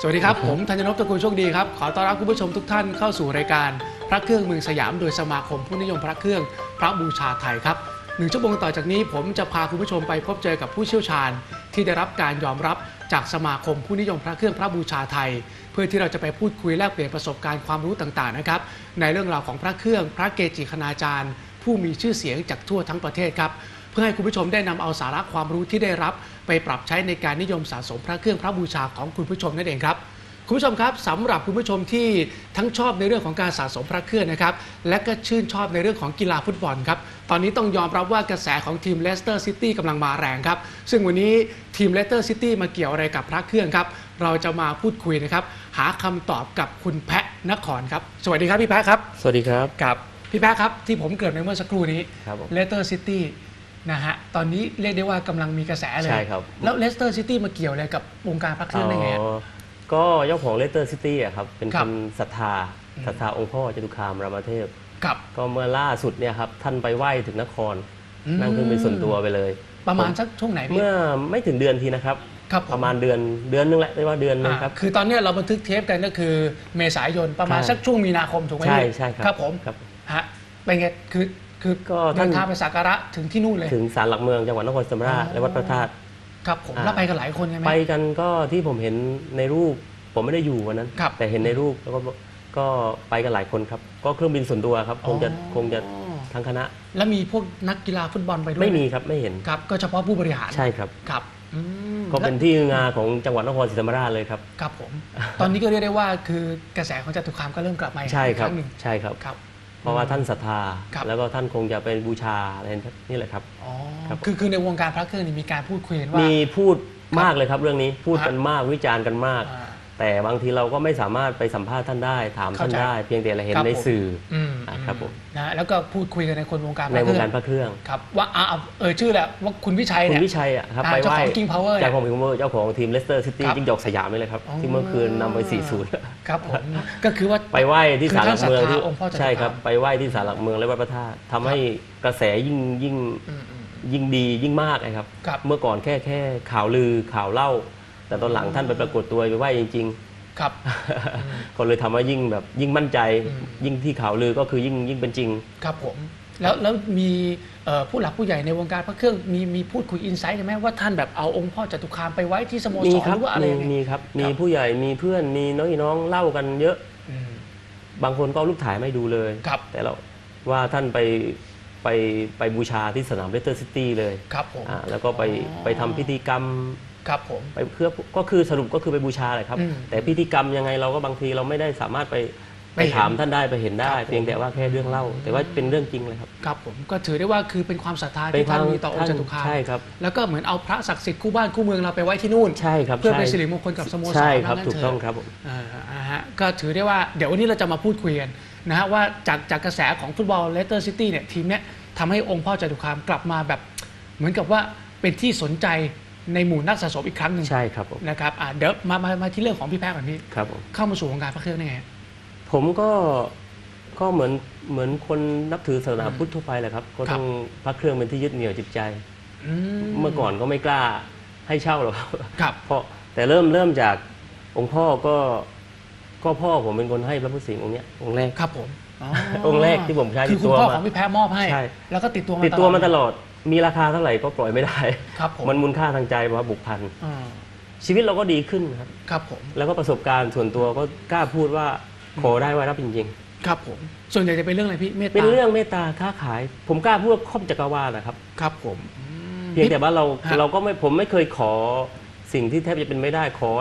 วัสดีครับผมธัญนพ ตระกูลโชคดีครับขอต้อนรับคุณผู้ชมทุกท่านเข้าสู่รายการพระเครื่องเมืองสยามโดยสมาคมผู้นิยมพระเครื่องพระบูชาไทยครับ1 ชั่วโมงต่อจากนี้ผมจะพาคุณผู้ชมไปพบเจอกับผู้เชี่ยวชาญที่ได้รับการยอมรับจากสมาคมผู้นิยมพระเครื่องพระบูชาไทยเพื่อที่เราจะไปพูดคุยแลกเปลี่ยนประสบการณ์ความรู้ต่างๆนะครับในเรื่องราวของพระเครื่องพระเกจิคณาจารย์ผู้มีชื่อเสียงจากทั่วทั้งประเทศครับเพื่อให้คุณผู้ชมได้นำเอาสาระความรู้ที่ได้รับไปปรับใช้ในการนิยมสะสมพระเครื่องพระบูชาของคุณผู้ชมนั่นเองครับคุณผู้ชมครับสำหรับคุณผู้ชมที่ทั้งชอบในเรื่องของการสะสมพระเครื่องนะครับและก็ชื่นชอบในเรื่องของกีฬาฟุตบอลครับตอนนี้ต้องยอมรับว่ากระแสของทีมเลสเตอร์ซิตี้กำลังมาแรงครับซึ่งวันนี้ทีมเลสเตอร์ซิตี้มาเกี่ยวอะไรกับพระเครื่องครับเราจะมาพูดคุยนะครับหาคำตอบกับคุณแพะนครครับสวัสดีครับพี่แพะครับสวัสดีครับครับพี่แพะครับที่ผมเกิดในเมื่อสักครู่นี้เลสเตอร์ซิตี้นะฮะตอนนี้เรียกได้ว่ากำลังมีกระแสเลยใช่ครับแล้วเลสเตอร์ซิตี้มาเกี่ยวอะไรกับวงการพระเครื่องได้ไงก็เจ้าของเลสเตอร์ซิตี้ครับเป็นคนศรัทธาองค์พ่อจตุคามรามเทพก็เมื่อล่าสุดเนี่ยครับท่านไปไหว้ถึงนครนั่งเครื่องบินส่วนตัวไปเลยประมาณสักช่วงไหนพี่เมื่อไม่ถึงเดือนทีนะครับประมาณเดือนนึงแหละได้ว่าเดือนนึงครับคือตอนนี้เราบันทึกเทปกันก็คือเมษายนประมาณสักช่วงมีนาคมถูกไหมใช่ครับผมฮะเป็นไงคือก็เดินทางไปสักการะถึงที่นู่นเลยถึงศาลหลักเมืองจังหวัดนครศรีธรรมราชและวัดพระธาตุครับผมแล้วไปกันหลายคนใช่ไหมไปกันก็ที่ผมเห็นในรูปผมไม่ได้อยู่วันนั้นแต่เห็นในรูปแล้วก็ไปกันหลายคนครับก็เครื่องบินส่วนตัวครับคงจะทั้งคณะแล้วมีพวกนักกีฬาฟุตบอลไปด้วยไม่มีครับไม่เห็นครับก็เฉพาะผู้บริหารใช่ครับครับก็เป็นที่งานของจังหวัดนครศรีธรรมราชเลยครับครับผมตอนนี้ก็เรียกได้ว่าคือกระแสของจตุคามก็เริ่มกลับมาอีกครั้งหนึ่งใช่ครับเพราะว่าท่านศรัทธาแล้วก็ท่านคงจะเป็นบูชาอะไรนี่แหละครับคือในวงการพระเครื่องมีการพูดคุยกันว่ามีพูดมากเลยครับเรื่องนี้พูดกันมากวิจารณ์กันมากแต่บางทีเราก็ไม่สามารถไปสัมภาษณ์ท่านได้ถามท่านได้เพียงแต่เราเห็นในสื่อครับผมนะแล้วก็พูดคุยกันในคนวงการในวงการพระเครื่องครับว่าชื่อแหละว่าคุณวิชัยเนี่ยคุณวิชัยอ่ะครับไปไหว้ King Power เจ้าของทีมเลสเตอร์ซิตี้จิ้งจอกสยามนี่เลยครับที่เมื่อคืนนำไป 4-0 ครับผมก็คือว่าไปไหว้ที่ศาลหลักเมืองที่ใช่ครับไปไหว้ที่ศาลหลักเมืองและวัดพระธาตุทำให้กระแสยิ่งดียิ่งมากนะครับเมื่อก่อนแค่ข่าวลือข่าวเล่าแต่ตอนหลังท่านไปปรากฏตัวไปไหว้จริงๆครับก็เลยทำว่ายิ่งมั่นใจยิ่งที่ข่าวลือก็คือยิ่งเป็นจริงครับผมแล้วมีผู้หลักผู้ใหญ่ในวงการพระเครื่องมีพูดคุยอินไซต์ใช่ไหมว่าท่านแบบเอาองค์พ่อจตุคามไปไว้ที่สโมสรหรือว่าอะไรมีครับมีผู้ใหญ่มีเพื่อนมีน้องเล่ากันเยอะบางคนก็รูปถ่ายไม่ดูเลยแต่เราว่าท่านไปบูชาที่สนามเลสเตอร์ซิตี้เลยครับผมแล้วก็ไปทำพิธีกรรมครับผมไปเพื่อก็คือสรุปก็คือไปบูชาเลยครับแต่พิธีกรรมยังไงเราก็บางทีเราไม่ได้สามารถไปถามท่านได้ไปเห็นได้เพียงแต่ว่าแค่เรื่องเล่าแต่ว่าเป็นเรื่องจริงเลยครับครับผมก็ถือได้ว่าคือเป็นความศรัทธาที่ท่านมีต่อองค์จตุคามใช่ครับแล้วก็เหมือนเอาพระศักดิ์สิทธิ์คู่บ้านคู่เมืองเราไปไว้ที่นู่นใช่ครับเพื่อเป็นสิริมงคลกับสโมสรใช่ครับถูกต้องครับผมก็ถือได้ว่าเดี๋ยววันนี้เราจะมาพูดคุยกันนะฮะว่าจากกระแสของฟุตบอลเลสเตอร์ซิตี้เนี่ยทีมเนี้ยทำให้องค์พ่อจตุคามกลับมาแบบเหมือนกับว่าเป็นที่สนใจในหมู่นักสะสมอีกครั้งหนึ่งใช่ครับผมนะครับเดี๋ยวมาที่เรื่องของพี่แพทย์ก่อนพี่ครับผมเข้ามาสู่วงการพระเครื่องได้ไงผมก็เหมือนคนนับถือศาสนาพุทธทั่วไปแหละครับก็ต้องพระเครื่องเป็นที่ยึดเหนี่ยวจิตใจเมื่อก่อนก็ไม่กล้าให้เช่าหรอกครับเพราะแต่เริ่มจากองค์พ่อก็พ่อผมเป็นคนให้พระพุทธสิงห์องค์เนี้ยองค์แรกครับผมองค์แรกที่ผมใช้คือคุณพ่อของพี่แพทย์มอบให้แล้วก็ติดตัวมาตลอดมีราคาเท่าไหร่ก็ปล่อยไม่ได้มันมูลค่าทางใจเพราะบุคคลชีวิตเราก็ดีขึ้นครับผมแล้วก็ประสบการณ์ส่วนตัวก็กล้าพูดว่าขอได้ว่ารับจริงๆครับผมส่วนใหญ่จะเป็นเรื่องอะไรพี่เมตตาเป็นเรื่องเมตตาค้าขายผมกล้าพูดครอบจักรวาลนะครับครับผมเพียงแต่ว่าเราก็ไม่ผมไม่เคยขอสิ่งที่แทบจะเป็นไม่ได้ขอ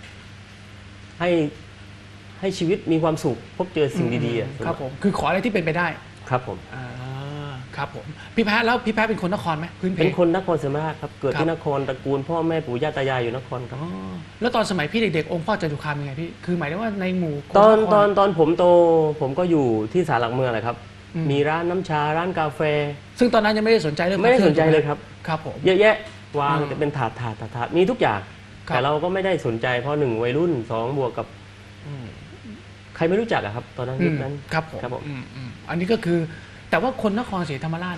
ให้ชีวิตมีความสุขพบเจอสิ่งดีๆครับผมคือขออะไรที่เป็นไปได้ครับผมครับผมพี่แพทย์แล้วพี่แพทย์เป็นคนนครไหมพื้นเพเป็นคนนครศรีธรรมราชครับเกิดที่นครตระกูลพ่อแม่ปู่ย่าตายายอยู่นครครับแล้วตอนสมัยพี่เด็กๆองค์พ่อจตุคามยังไงพี่คือหมายถึงว่าในหมู่ตอนผมโตผมก็อยู่ที่ศาลหลักเมืองแหละครับมีร้านน้ำชาร้านกาแฟซึ่งตอนนั้นยังไม่ได้สนใจเรื่องไม่ได้สนใจเลยครับครับผมเยอะแยะวางแต่เป็นถาดมีทุกอย่างแต่เราก็ไม่ได้สนใจเพราะ1วัยรุ่น2บวกกับใครไม่รู้จักอะครับตอนนั้นยุคนั้นครับผมอันนี้ก็คือแต่ว่าคนนครศรีธรรมราชเนี่ย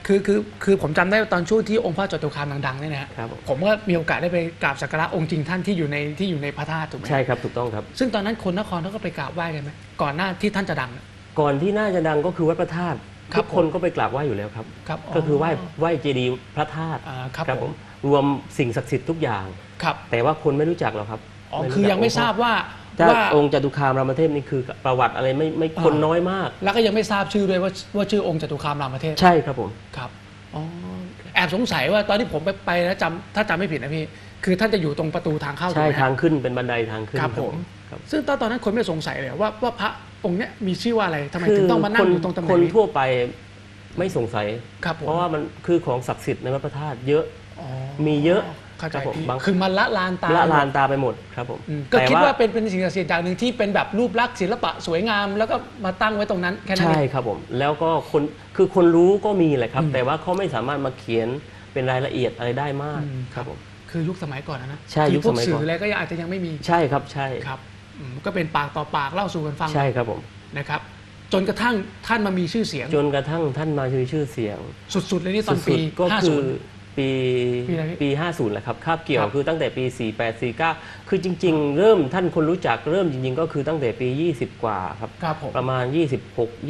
คือผมจำได้ตอนช่วงที่องค์พระจตุคามดังๆเนี่ยนะฮะครับผมก็มีโอกาสได้ไปกราบสักการะองค์จริงท่านที่อยู่ในพระธาตุถูกไหมใช่ครับถูกต้องครับซึ่งตอนนั้นคนนครเขาก็ไปกราบไหว้กันไหมก่อนหน้าที่ท่านจะดังอะก่อนที่น่าจะดังก็คือวัดพระธาตุครัทุบกคนก็ไปกราบไหว้อยู่แล้วครับครับก็คือไหว้เจดีย์พระธาตุครับผมรวมสิ่งศักดิ์สิทธิ์ทุกอย่างครับแต่ว่าคนไม่รู้จักหรอกครับอ๋อรู้จักคือยังไม่ทราบว่าถ้าองค์จตุคามรามเทพนี่คือประวัติอะไรไม่คนน้อยมากแล้วก็ยังไม่ทราบชื่อด้วยว่าชื่อองค์จตุคามรามเทพใช่ครับผมครับอ๋อแอบสงสัยว่าตอนที่ผมไปนะถ้าจำไม่ผิดนะพี่คือท่านจะอยู่ตรงประตูทางเข้าใช่ถูกไหมฮะทางขึ้นเป็นบันไดทางขึ้นครับผมครับซึ่งตอนนั้นคนไม่สงสัยเลยว่าพระองค์เนี้ยมีชื่อว่าอะไรทำไมถึงต้องมานั่งอยู่ตรงตำแหคน่งนนี้ทั่วไปไม่สงสัยครับผมเพราะว่ามันคือของศักดิ์สิทธิ์ในวัดพระธาตุเยอะอ๋อมีเยอะเข้าใจครับผมพี่บางคือมันละลานตาละลานตาไปหมดครับผมก็แต่คิดว่าเป็นสิ่งศักดิ์สิทธิ์อย่างหนึ่งที่เป็นแบบรูปลักษณ์ศิลปะสวยงาม แล้วก็มาตั้งไว้ตรงนั้นแค่นั้นใช่เองครับผมแล้วก็คนรู้ก็มีแหละครับ แต่ว่าเขาไม่สามารถมาเขียนเป็นรายละเอียดอะไรได้มากครับผมคือยุคสมัยก่อนนะใช่คือยุคพวสมัยก่อนสื่ออะไรก็ยังอาจจะยังไม่มีใช่ครับใช่ครับก็เป็นปากต่อปากเล่าสู่กันฟังใช่ครับผมนะครับ จนกระทั่งท่านมามีชื่อเสียงจนกระทั่งท่านมาชื่อเสียงสุดๆเลยนี่ตอนสุปีดๆก็คือ 50 ปีปีอะไรพี่ปี 50แหละครับคาบเกี่ยวครับคือตั้งแต่ปี 48 49 คือจริง ๆ เริ่มท่านคนรู้จักเริ่มจริง ๆ ก็คือตั้งแต่ปี 20 กว่าครับครับผมประมาณ 26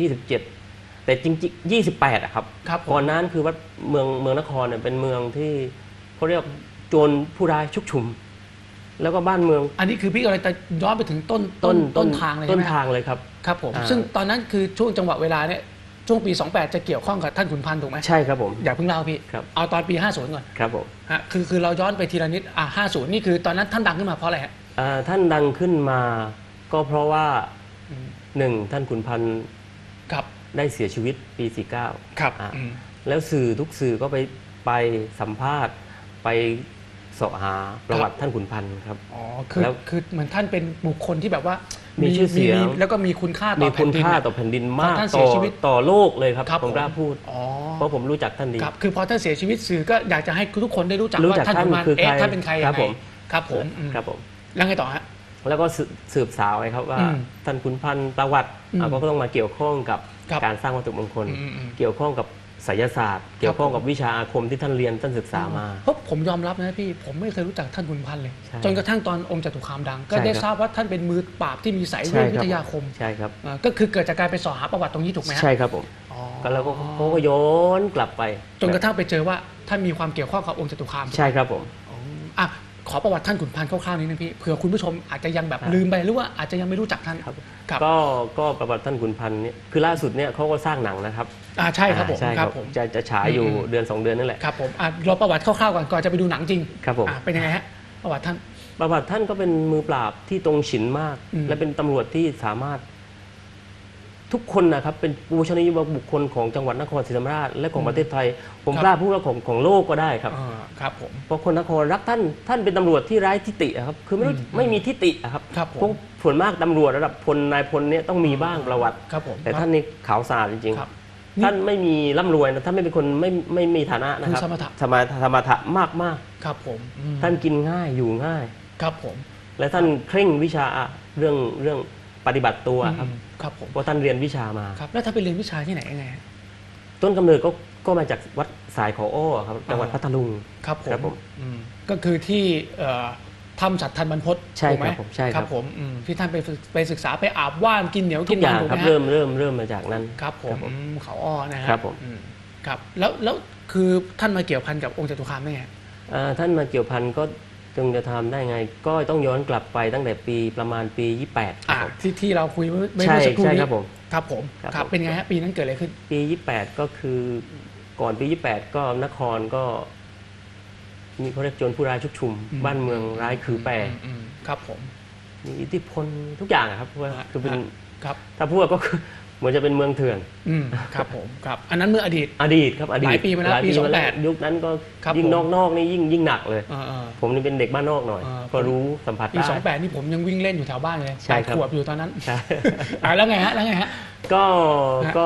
27 แต่จริงๆ 28อะครับครับผมก่อนนั้นคือวัดเมืองนครเนี่ยเป็นเมืองที่เขาเรียกโจรผู้ร้ายชุกชุม แล้วก็บ้านเมืองอันนี้คือพี่อะไรแต่ย้อนไปถึงต้นทางเลยต้ใช่นไหมทางเลยครับครับผมอ่าซึ่งตอนนั้นคือช่วงจังหวะเวลาเนี่ยช่วงปี 28 จะเกี่ยวข้องกับท่านขุนพันธ์ถูกไหมใช่ครับผมอย่าเพิ่งเล่าพี่ครับเอาตอนปี 50 ก่อนครับผมฮะคือเราย้อนไปทีละนิด50 นี่คือตอนนั้นท่านดังขึ้นมาเพราะอะไรฮะท่านดังขึ้นมาก็เพราะว่าอืมหนึ่งท่านขุนพันธ์ครับได้เสียชีวิตปี 49 ครับอ่ะอืมแล้วทุกสื่อก็ไปสัมภาษณ์ไปเสาะหาประวัติท่านขุนพันธ์ครับอ๋อคือแล้วคือเหมือนท่านเป็นบุคคลที่แบบว่ามีชื่อเสียงแล้วก็มีคุณค่าต่มีอแผ่คุนณดินค่าอะต่อแผ่นดินพอมากท่านเสียชีวิตต่อโลกเลยครับครับผมกล้าพูดอ๋อเพราะผมรู้จักท่านดีครับคือพอท่านเสียชีวิตสื่อก็อยากจะให้ทุกคนได้รู้จักรู้ว่าจักท่านขุนพันธ์ท่านคือใครท่านเป็นใครยังครับไงผมครับผมครับผมแล้วไงต่อฮะแล้วก็สืบสาวไงครับว่าอืมท่านขุนพันธ์ประวัติอืมก็ต้องมาเกี่ยวข้องกับครับการสร้างวัตถุมงคลอืมเกี่ยวข้องกับไสยศาสตร์ เกี่ยวข้องกับวิชาอาคมที่ท่านเรียนท่านศึกษามาเพราะผมยอมรับนะพี่ผมไม่เคยรู้จักท่านขุนพันธ์เลยใช่จนกระทั่งตอนองค์จตุคามดัง ก็ใช่ได้ครับทราบว่าท่านเป็นมือปราบที่มีสายเวใช่ทควิรับทยาคมใช่ครับก็คือเกิดจากการไปสอบหาประวัติตรงนี้ถูกไหมฮะใช่ครับผมอ๋อก็แล้วก็เขาก็ย้อนกลับไปจนกระทั่งไปเจอว่าท่านมีความเกี่ยวข้องกับองค์จตุคามใช่ครับผมอ๋ออ่ะขอประวัติท่านขุนพันธ์คร่าวๆนิดนึงพี่เผื่อคุณผู้ชมอาจจะยังแบบครับลืมไปหรือว่าอาจจะยังไม่รู้จักท่านครับครับก็ประวัติท่านขุนพันธ์เนี่ยคือล่าสุดเนี่ยเขาก็สร้างหนังนะครับใช่ครับผมใช่คครัรับบ ผมจะฉายอยู่อืมเดือน 2 เดือนนั่นแหละครับผมเราประวัติคร่าวๆก่อนจะไปดูหนังจริงครับผมเป็นยังไงฮะประวัติท่านประวัติท่านก็เป็นมือปราบที่ตรงฉินมากอืมและเป็นตำรวจที่สามารถทุกคนนะครับเป็นปูชนียบุคคลของจังหวัดนครศรีธรรมราชและของประเทศไทย ผมกล้าพูดว่าของโลกก็ได้ครับครับผมเพราะคนนครรักท่านเป็นตำรวจที่ไร้ทิฏฐิอะครับคือไม่มีทิฏฐิอะครับครับผมพวกส่วนมากตำรวจระดับพลนายพลเนี่ยต้องมีบ้างประวัติครับผมแต่ท่านนี่ขาวสะอาดจริงครับๆท่านไม่มีร่ำรวยนะท่านไม่เป็นคนไม่มีฐานะนะครับคือสมถะสมถะมากครับผมอืมๆท่านกินง่ายอยู่ง่ายครับผมและท่านเคร่งวิชาเรื่องปฏิบัติตัวครับครับผมเพราะท่านเรียนวิชามาครับแล้วถ้าไปเรียนวิชาที่ไหนยังไงฮะต้นกำเนิดก็มาจากวัดสายขออ้อครับจังหวัดพัทลุงครับผมครับผมก็คือที่ถ้ำฉัตรทันบรรพตใช่ถูกไหมครับผมใช่ครับผมที่ท่านไปศึกษาไปอาบว่านกินเหนียวทุกิกนอย่างมันถูกคไหรัมบฮะเริ่มมาจากนั้นครับผมครับผมเขาอ้อนะฮะครับผมครับแล้วคือท่านมาเกี่ยวพันกับองค์จตุคามได้ไงท่านมาเกี่ยวพันก็จึงจะทำได้ไง ก็ต้องย้อนกลับไปตั้งแต่ประมาณปี 28ครับผมที่เราคุยไม่ใช่เมื่อสักครู่ใช่นี้ครับผมครับผมครับครับผมเป็นไงฮะปีนั้นเกิดอะไรขึ้นปี 28 ก็คือก่อนปี 28 ก็นครก็มีเขาเรียกโจรผู้ร้ายชุกชุม บ้านเมืองร้ายคือแปรครับผมมีอิทธิพลทุกอย่างอะครับว่าคือเป็นครับถ้าพูดก็คือเหมือนจะเป็นเมืองเถื่อนครับผมครับอันนั้นเมื่ออดีตอดีตครับอดีตหลายปีมาแล้วปียุคนั้นก็ครับยิ่งผมนอกนี่ยิ่งหนักเลยเออผมนี่เป็นเด็กบ้านนอกหน่อย ก็รู้สัมผัสปีได้ 28นี่ผมยังวิ่งเล่นอยู่แถวบ้านเลยใช่ครับ 8 ขวบอยู่ตอนนั้นใช่แล้วไงฮะแล้วไงฮะก็ฮะก็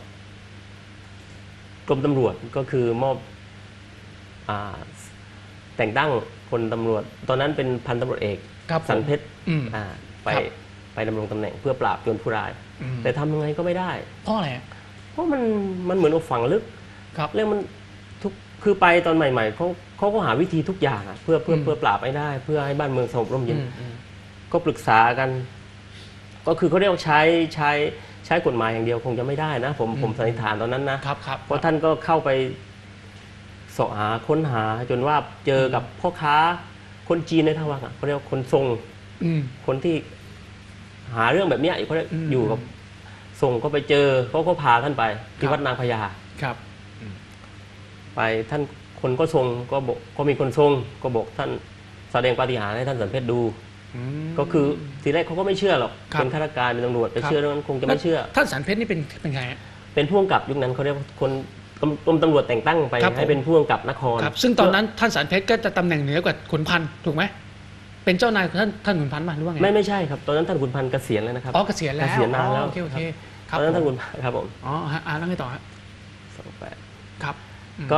กรมตำรวจก็คือมอบแต่งตั้งพลตำรวจ ตอนนั้นเป็นพันตำรวจเอกครับผมสันเพชรอืมไปครับไปดำรงตำแหน่งเพื่อปราบโจรผู้ร้ายอืมแต่ทำยังไงก็ไม่ได้เพราะอะไรฮะเพราะมันเหมือนกับฝังลึกครับเรื่องมันทุกคือไปตอนใหม่ๆเขาก็หาวิธีทุกอย่างเพื่อปราบให้ได้ เพื่อให้บ้านเมืองสงบร่มเย็นก็ปรึกษากัน ก็คือเขาเรียกว่าใช้กฎหมายอย่างเดียวคงจะไม่ได้นะผมสันนิษฐานตอนนั้นนะครับเพราะท่านก็เข้าไปเสาะหาค้นหาจนว่าเจอกับพ่อค้าคนจีนในทวังเขาเรียกว่าคนทรงคนที่หาเรื่องแบบนี้เขาอยู่กับทรงก็ไปเจอเขาก็พาท่านไปที่วัดนางพญาครับไปท่านคนก็ทรงก็บอกก็มีคนทรงก็บอกท่านแสดงปาฏิหาริย์ให้ท่านสันเพชรดูก็คือทีแรกเขาก็ไม่เชื่อหรอกเป็นข้าราชการเป็นตำรวจไปเชื่อเรื่องนั้นคงจะไม่เชื่อท่านสันเพชรนี่เป็นไงเป็นผู้กำกับยุคนั้นเขาเรียกคนกรมตำรวจแต่งตั้งไปให้เป็นผู้กำกับนครซึ่งตอนนั้นท่านสันเพชรก็จะตำแหน่งเหนือกว่าขุนพันธ์ถูกไหมเป็นเจ้านายท่านขุนพันธ์มาหรือว่าไงไม่ใช่ครับตอนนั้นท่านขุนพันธ์เกษียณแล้วนะครับเกษียณแล้วนานแล้วโอเคตอนนั้นท่านขุนพันธ์ครับผมแล้วไงต่อฮะ 28 ครับก็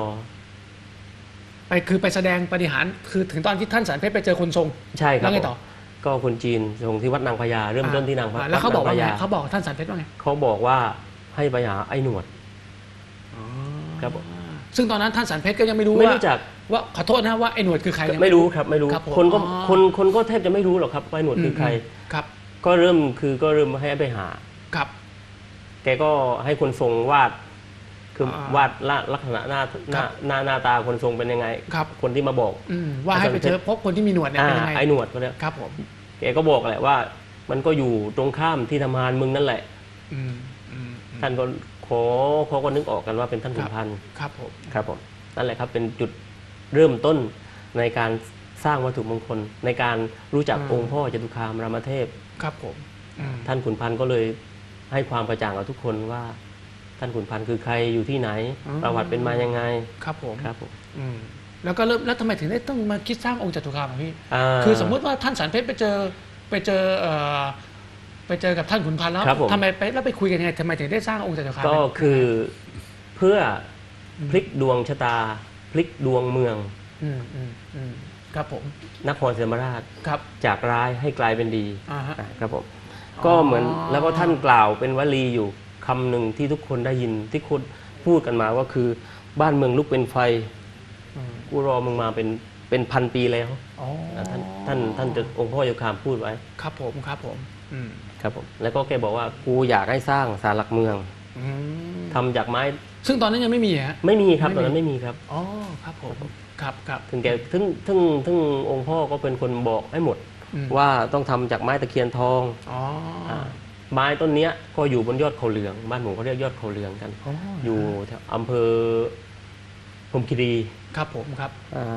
คือไปแสดงปาฏิหาริย์คือถึงตอนที่ท่านสันเพชรไปเจอคนทรงใช่ครับแล้วไงต่อก็คนจีนทรงที่วัดนางพญาเริ่มต้นที่นางพญาแล้วเขาบอกว่าไงเขาบอกท่านสันเพชรว่าไงเขาบอกว่าให้ไปหาไอ้หนวดครับผมซึ่งตอนนั้นท่านสันเพชรก็ยังไม่รู้ว่าขอโทษนะว่าไอ้หนวดคือใครไม่รู้ครับไม่รู้คนก็แทบจะไม่รู้หรอกครับว่าไอ้หนวดคือใครครับก็เริ่มให้ไปหาครับแกก็ให้คนทรงวาดคือวาดลักษณะหน้าตาคนทรงเป็นยังไงคนที่มาบอกว่าให้ไปเจอพบคนที่มีหนวดเนี่ยเป็นยังไงไอ้หนวดก็เนี่ยครับผมแกก็บอกแหละว่ามันก็อยู่ตรงข้ามที่ทำงานมึงนั่นแหละท่านก็เขาก็นึกออกกันว่าเป็นท่านขุนพันธ์ครับผมนั่นแหละครับเป็นจุดเริ่มต้นในการสร้างวัตถุมงคลในการรู้จักองค์พ่อจตุคามรามเทพครับผมท่านขุนพันธ์ก็เลยให้ความกระจ่างกับทุกคนว่าท่านขุนพันธ์คือใครอยู่ที่ไหนประวัติเป็นมายังไงครับผมแล้วก็เริ่มแล้วทำไมถึงได้ต้องมาคิดสร้างองค์จตุคามพี่คือสมมติว่าท่านสันเพชรไปเจอกับท่านขุนพันธ์แล้วทำไมไปคุยกันยังไงทำไมถึงได้สร้างองค์จตุคามก็คือเพื่อพลิกดวงชะตาพลิกดวงเมืองครับผมนครศรีธรรมราชจากร้ายให้กลายเป็นดีครับผมก็เหมือนแล้วก็ท่านกล่าวเป็นวลีอยู่คำหนึ่งที่ทุกคนได้ยินที่คนพูดกันมาก็คือบ้านเมืองลุกเป็นไฟกูรอมึงมาเป็นพันปีแล้วท่านจะองค์พ่อจตุคามพูดไว้ครับผมครับผมแล้วก็แกบอกว่ากูอยากให้สร้างศาลหลักเมืองทำจากไม้ซึ่งตอนนั้นยังไม่มีฮะไม่มีครับตอนนั้นไม่มีครับอ๋อครับผมครับถึงแกถึงองค์พ่อก็เป็นคนบอกให้หมดว่าต้องทำจากไม้ตะเคียนทองไม้ต้นนี้ก็อยู่บนยอดเขาเหลืองบ้านผมเขาเรียกยอดเขาเหลืองกันอยู่แถวอำเภอพรหมคีรีครับผมครับ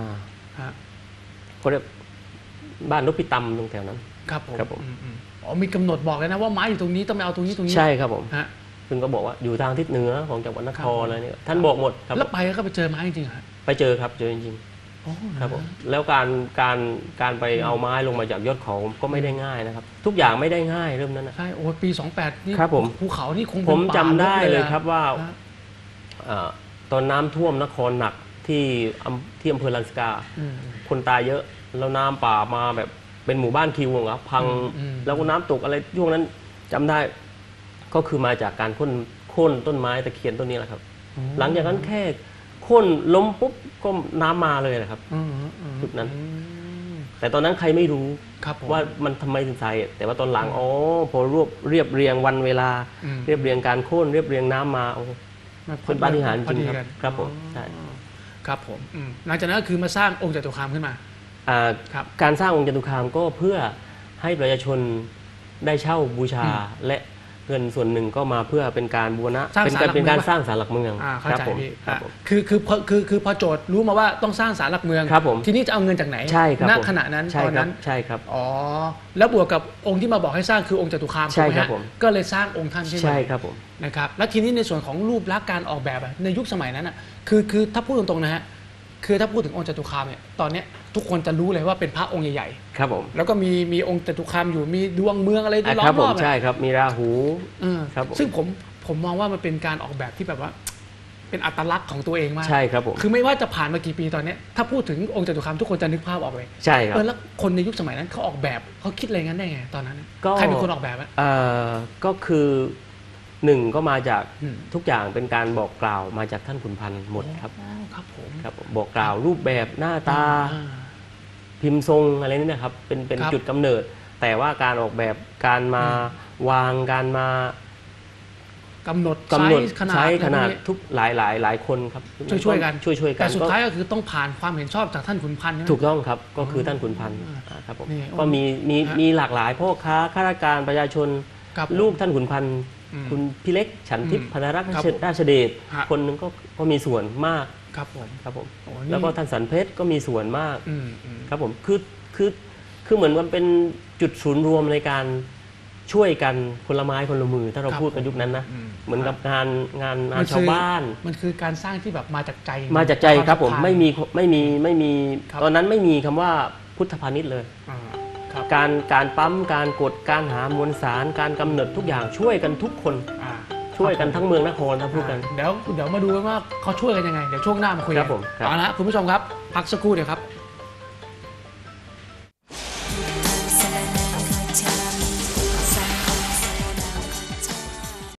เขาเรียกบ้านนพิตำตรงแถวนั้นครับผมมีกำหนดบอกเลยนะว่าไม้อยู่ตรงนี้ต้องไปเอาตรงนี้ใช่ครับผมซึ่งก็บอกว่าอยู่ทางทิศเหนือของจังหวัดนครอะไรเนี่ยท่านบอกหมดครับแล้วไปก็ไปเจอไม้จริงๆครับไปเจอครับเจอจริงๆครับผมแล้วการไปเอาไม้ลงมาจากยอดเขาก็ไม่ได้ง่ายนะครับทุกอย่างไม่ได้ง่ายเริ่มนั้นนะใช่โอ้ปี28นี่ครับผมภูเขานี่คงผมจำได้เลยครับว่าตอนน้ำท่วมนครหนักที่อำเภอลันสกาคนตายเยอะแล้วน้ำป่ามาแบบเป็นหมู่บ้านคิวครับพังแล้วก็น้ำตกอะไรช่วงนั้นจำได้ก็คือมาจากการโค่นต้นไม้ตะเคียนต้นนี้แหละครับหลังจากนั้นแค่โค่นล้มปุ๊บก็น้ำมาเลยนะครับจุดนั้นแต่ตอนนั้นใครไม่รู้ว่ามันทำไมถึงใส่แต่ว่าตอนหลังพอเรียบเรียงวันเวลาเรียบเรียงการโค่นเรียบเรียงน้ำมาเป็นปาฏิหาริย์จริงครับผมใช่ครับผมหลังจากนั้นก็คือมาสร้างองค์จตุคามขึ้นมาการสร้างองค์จตุคามก็เพื่อให้ประชาชนได้เช่าบูชาและเงินส่วนหนึ่งก็มาเพื่อเป็นการบูรณะเป็นการสร้างศาลหลักเมืองครับผมคือพอโจทย์รู้มาว่าต้องสร้างศาลหลักเมืองทีนี้จะเอาเงินจากไหนณขณะนั้นตอนนั้นใช่ครับแล้วบวกกับองค์ที่มาบอกให้สร้างคือองค์จตุคามใช่ครับก็เลยสร้างองค์ท่านขึ้นมาใช่ครับผมนะครับแล้วทีนี้ในส่วนของรูปลักษณ์การออกแบบในยุคสมัยนั้นอ่ะคือถ้าพูดตรงๆนะฮะคือถ้าพูดถึงองค์จตุคามเนี่ยตอนนี้ทุกคนจะรู้เลยว่าเป็นพระองค์ใหญ่ๆครับผมแล้วก็มีองค์จตุคามอยู่มีดวงเมืองอะไรล้อมรอบใช่ครับมีราหูครับซึ่งผมมองว่ามันเป็นการออกแบบที่แบบว่าเป็นอัตลักษณ์ของตัวเองมากใช่ครับผมคือไม่ว่าจะผ่านมากี่ปีตอนนี้ถ้าพูดถึงองค์จตุคามทุกคนจะนึกภาพออกเลยใช่ครับแล้วคนในยุคสมัยนั้นเขาออกแบบเขาคิดอะไรงั้นได้ไงตอนนั้นใครเป็นคนออกแบบก็คือหนึ่งก็มาจากอืมทุกอย่างเป็นการบอกกล่าวมาจากท่านขุนพันธ์หมดครับอ๋อครับผมครับผมบอกกล่าวรูปแบบหน้าตาอ่าพิมพ์ทรงอะไรนี่นะครับเป็นครับจุดกำเนิด แต่ว่าการออกแบบการมาวางการมากำหนดกำหนดไซส์ขนาดใช้ขนาดทุกหลายคนครับช่วยๆกันช่วยๆกันแต่สุดท้ายก็คือต้องผ่านความเห็นชอบจากท่านขุนพันธ์ใช่ไหมถูกต้องครับก็คือท่านขุนพันธ์ครับผมนี่ก็มีฮะมีหลากหลายพ่อค้าข้าราชการประชาชนครับลูกท่านขุนพันธ์อืมคุณพี่เล็กฉันทิพย์อืมพันธรักษ์ครับผมราชเดชฮะคนหนึงก็มีส่วนมากครับผมครับผมโอ้นี่แล้วก็ท่านสันเพชรก็มีส่วนมากอืมอืมครับผมคือเหมือนมันเป็นจุดศูนย์รวมในการช่วยกันคนละไม้คนละมือ ถ้าเราพูดกันยุคนั้นนะอืมเหมือนกับงานมันคือชาวบ้านมันคือการสร้างที่แบบมาจากใจมาจากใจครับผมวาศทธาไม่มีครับตอนนั้นไม่มีคำว่าพุทธพาณิชย์เลยอ่าครับการปั๊มการกดการหามวลสารการกำเนิดทุกอย่างช่วยกันทุกคนอ่าช่วยกันทั้งเมืองนครถ้าพูดกันเดี๋ยวมาดูกันว่าเขาช่วยกันยังไง เดี๋ยวช่วงหน้ามาคุยคกัรับผมครับเอาละคุณผู้ชมครับ พักสักครู่เดี๋ยวครับ